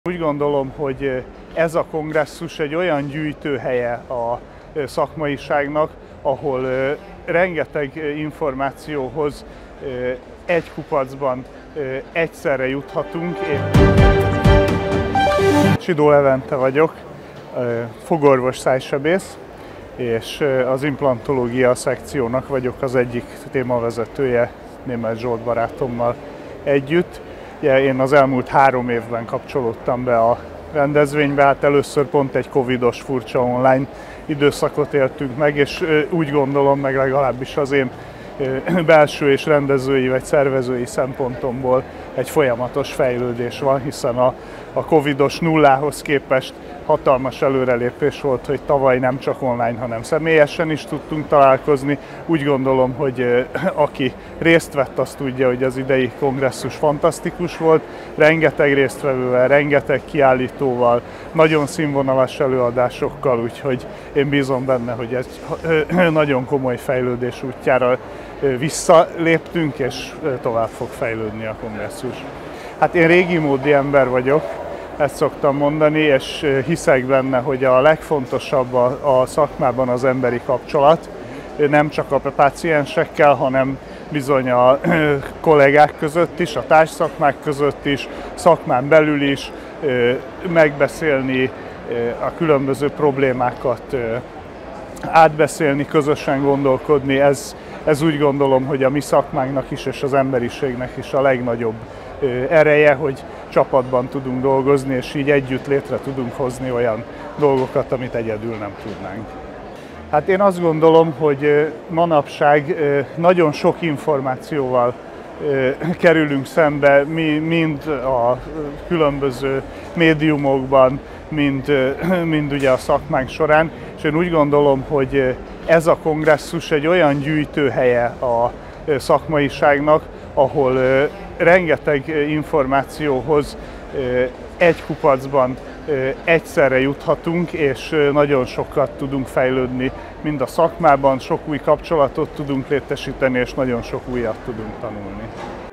Úgy gondolom, hogy ez a kongresszus egy olyan gyűjtőhelye a szakmaiságnak, ahol rengeteg információhoz egy kupacban egyszerre juthatunk. Sidó Levente vagyok, fogorvos szájsebész, és az implantológia szekciónak vagyok az egyik témavezetője Németh Zsolt barátommal együtt. Én az elmúlt 3 évben kapcsolódtam be a rendezvénybe, hát először pont egy covidos furcsa online időszakot éltünk meg, és úgy gondolom, meg legalábbis az én belső és rendezői vagy szervezői szempontomból egy folyamatos fejlődés van, hiszen a covidos nullához képest hatalmas előrelépés volt, hogy tavaly nem csak online, hanem személyesen is tudtunk találkozni. Úgy gondolom, hogy aki részt vett, azt tudja, hogy az idei kongresszus fantasztikus volt. Rengeteg résztvevővel, rengeteg kiállítóval, nagyon színvonalas előadásokkal, úgyhogy én bízom benne, hogy egy nagyon komoly fejlődés útjára visszaléptünk, és tovább fog fejlődni a kongresszus. Hát én régi módi ember vagyok, ezt szoktam mondani, és hiszek benne, hogy a legfontosabb a szakmában az emberi kapcsolat, nem csak a páciensekkel, hanem bizony a kollégák között is, a társszakmák között is, szakmán belül is, megbeszélni a különböző problémákat, átbeszélni, közösen gondolkodni. Ez úgy gondolom, hogy a mi szakmánknak is és az emberiségnek is a legnagyobb ereje, hogy csapatban tudunk dolgozni, és így együtt létre tudunk hozni olyan dolgokat, amit egyedül nem tudnánk. Hát én azt gondolom, hogy manapság nagyon sok információval kerülünk szembe, mind a különböző médiumokban, mind ugye a szakmánk során, és én úgy gondolom, hogy ez a kongresszus egy olyan gyűjtőhelye a szakmaiságnak, ahol rengeteg információhoz egy kupacban egyszerre juthatunk, és nagyon sokat tudunk fejlődni mind a szakmában, sok új kapcsolatot tudunk létesíteni, és nagyon sok újat tudunk tanulni.